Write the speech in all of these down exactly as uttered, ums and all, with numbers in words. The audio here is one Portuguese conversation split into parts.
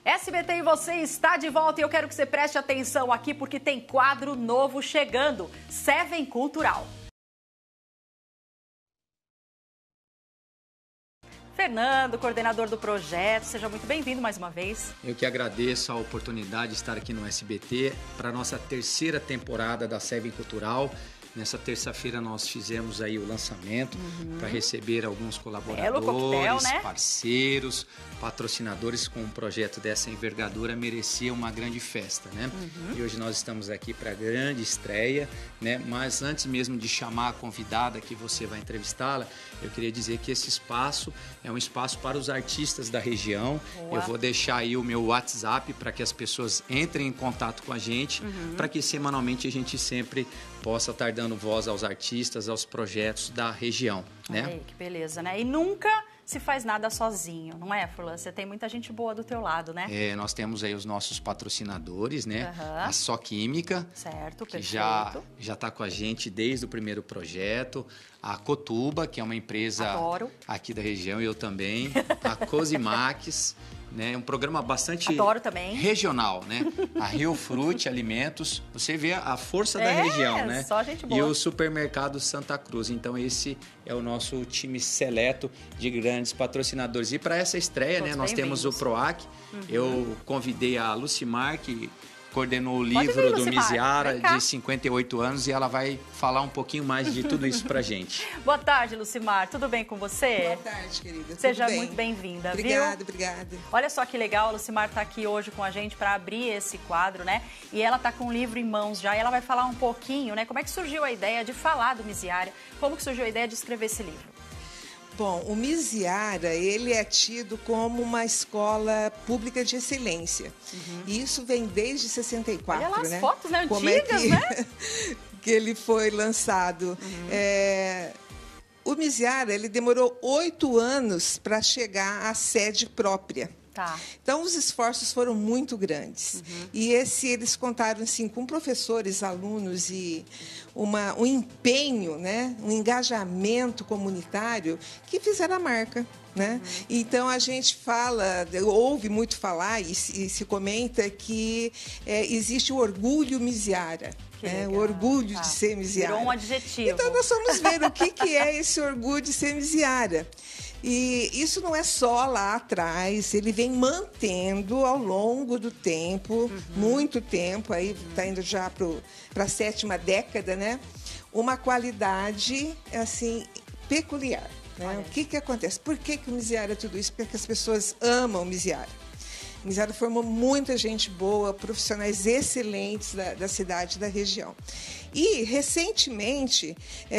S B T e você está de volta e eu quero que você preste atenção aqui porque tem quadro novo chegando, Seven Cultural. Fernando, coordenador do projeto, seja muito bem-vindo mais uma vez. Eu que agradeço a oportunidade de estar aqui no S B T para a nossa terceira temporada da Seven Cultural. Nessa terça-feira nós fizemos aí o lançamento uhum. para receber alguns colaboradores, coquetel, né? parceiros, patrocinadores com um projeto dessa envergadura merecia uma grande festa, né? Uhum. E hoje nós estamos aqui para a grande estreia, né? Mas antes mesmo de chamar a convidada que você vai entrevistá-la, eu queria dizer que esse espaço é um espaço para os artistas da região. Boa. Eu vou deixar aí o meu WhatsApp para que as pessoas entrem em contato com a gente, uhum. para que semanalmente a gente sempre possa estar dando voz aos artistas, aos projetos da região, né? Aí, que beleza, né? E nunca se faz nada sozinho, não é, Furlan? Você tem muita gente boa do teu lado, né? É, nós temos aí os nossos patrocinadores, né? Uhum. A Só Química, certo, que perfeito. já já está com a gente desde o primeiro projeto. A Cotuba, que é uma empresa Adoro. aqui da região, eu também. A Cosimax, né? Um programa bastante Adoro também. regional, né? A Rio Fruit Alimentos, você vê a força da é, região, né? Só gente boa. E o Supermercado Santa Cruz. Então esse é o nosso time seleto de grandes patrocinadores. E para essa estreia, Todos né, nós temos o PROAC. Uhum. Eu convidei a Lucimar, que coordenou o livro vir, do Miziara, de cinquenta e oito anos, e ela vai falar um pouquinho mais de tudo isso pra gente. Boa tarde, Lucimar. Tudo bem com você? Boa tarde, querida. Seja Tudo bem? muito bem-vinda, viu? Obrigada, obrigada. Olha só que legal, a Lucimar tá aqui hoje com a gente para abrir esse quadro, né? E ela tá com um livro em mãos já, e ela vai falar um pouquinho, né? Como é que surgiu a ideia de falar do Miziara? Como que surgiu a ideia de escrever esse livro? Bom, o Miziara, ele é tido como uma escola pública de excelência. Uhum. E isso vem desde sessenta e quatro, Olha lá as né? fotos, né? Como Antigas, é que, né? que ele foi lançado. Uhum. É... O Miziara, ele demorou oito anos para chegar à sede própria. Tá. Então, os esforços foram muito grandes. Uhum. E esse, eles contaram assim, com professores, alunos e uma, um empenho, né? Um engajamento comunitário que fizeram a marca. Né? Uhum. Então, a gente fala, ouve muito falar e se, e se comenta que é, existe o orgulho Miziara. Né? O orgulho tá. de ser Miziara. Virou um adjetivo. Então, nós vamos ver o que, que é esse orgulho de ser Miziara. E isso não é só lá atrás, ele vem mantendo ao longo do tempo, uhum. muito tempo, aí está uhum. indo já para a sétima década, né? Uma qualidade, assim, peculiar. Né? O que, que acontece? Por que, que o Miziara é tudo isso? Porque as pessoas amam o Miziara. O Miziara formou muita gente boa, profissionais excelentes da, da cidade e da região. E, recentemente,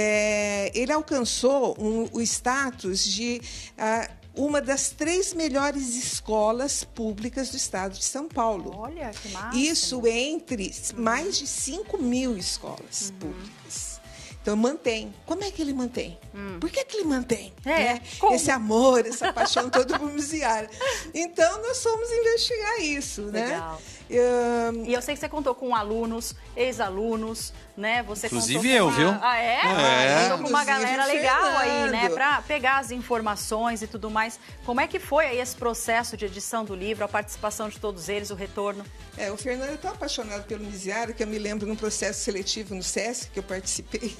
é, ele alcançou um, o status de ah, uma das três melhores escolas públicas do estado de São Paulo. Olha, que massa! Isso entre uhum. mais de cinco mil escolas uhum. públicas. Então, mantém. Como é que ele mantém? Hum. Por que, que ele mantém? É, né? Esse amor, essa paixão toda por Miziara. Então, nós fomos investigar isso. Legal. Né? Um... E eu sei que você contou com alunos, ex-alunos, né? Você Inclusive eu, uma... viu? Ah, é? é. Contou com uma galera legal Fernando. aí, né? Pra pegar as informações e tudo mais. Como é que foi aí esse processo de edição do livro, a participação de todos eles, o retorno? É, o Fernando é tão apaixonado pelo Miziara que eu me lembro num processo seletivo no SESC que eu participei.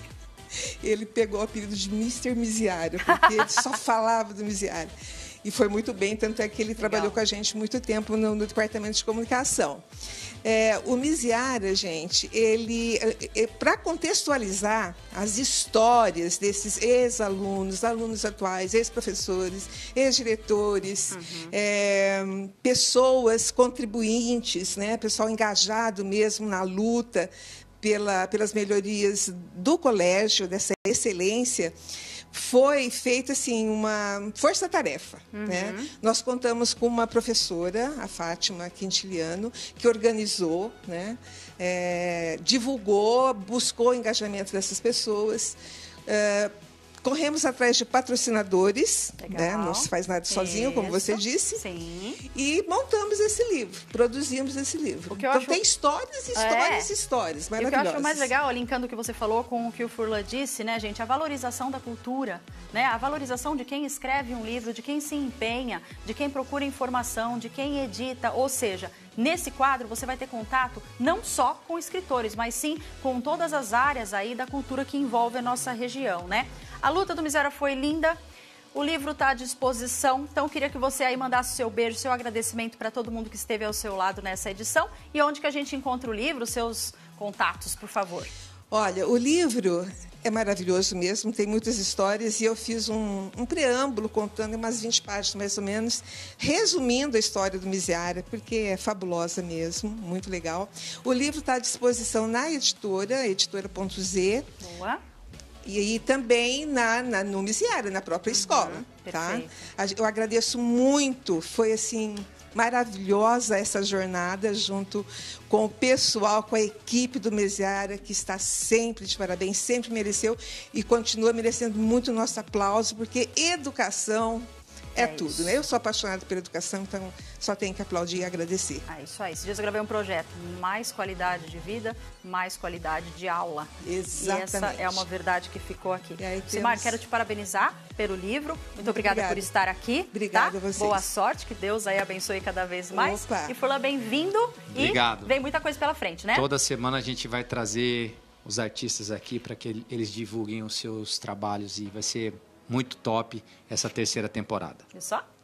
Ele pegou o apelido de mister Miziara, porque ele só falava do Miziara. E foi muito bem, tanto é que ele Legal. trabalhou com a gente muito tempo no, no departamento de comunicação. É, o Miziara, gente, ele, é, para contextualizar as histórias desses ex-alunos, alunos atuais, ex-professores, ex-diretores, uhum. é, pessoas contribuintes, né, pessoal engajado mesmo na luta pela, pelas melhorias do colégio, dessa excelência, foi feita assim, uma força-tarefa. Uhum. Né? Nós contamos com uma professora, a Fátima Quintiliano, que organizou, né? é, divulgou, buscou o engajamento dessas pessoas. É, corremos atrás de patrocinadores, Legal. né? Não se faz nada sozinho, Isso. como você disse. Sim. E montamos esse livro, produzimos esse livro. O que eu então acho... tem histórias, histórias, é. histórias E o maravilhosas. que eu acho mais legal, linkando o que você falou com o que o Furlan disse, né, gente? A valorização da cultura, né? A valorização de quem escreve um livro, de quem se empenha, de quem procura informação, de quem edita, ou seja... Nesse quadro, você vai ter contato não só com escritores, mas sim com todas as áreas aí da cultura que envolve a nossa região, né? A luta do Miséria foi linda, o livro está à disposição, então queria que você aí mandasse o seu beijo, seu agradecimento para todo mundo que esteve ao seu lado nessa edição. E onde que a gente encontra o livro, seus contatos, por favor. Olha, o livro é maravilhoso mesmo, tem muitas histórias e eu fiz um, um preâmbulo contando umas vinte páginas mais ou menos, resumindo a história do Miséria, porque é fabulosa mesmo, muito legal. O livro está à disposição na editora, editora ponto z. Boa. E, e também na, na, no Miséria, na própria Uhum, escola. Tá? perfeito. Eu agradeço muito, foi assim... maravilhosa essa jornada junto com o pessoal, com a equipe do Miséria, que está sempre de parabéns, sempre mereceu e continua merecendo muito o nosso aplauso, porque educação é, é tudo, né? Eu sou apaixonada pela educação, então só tenho que aplaudir e agradecer. É isso aí. Esses dias eu gravei um projeto, mais qualidade de vida, mais qualidade de aula. Exatamente. E essa é uma verdade que ficou aqui. Temos... Simar, quero te parabenizar pelo livro. Muito, Muito obrigada, obrigada por estar aqui. Obrigada tá? a vocês. Boa sorte, que Deus aí abençoe cada vez mais. Opa. E Furlan, bem-vindo. Obrigado. E vem muita coisa pela frente, né? Toda semana a gente vai trazer os artistas aqui para que eles divulguem os seus trabalhos e vai ser muito top essa terceira temporada. Viu só?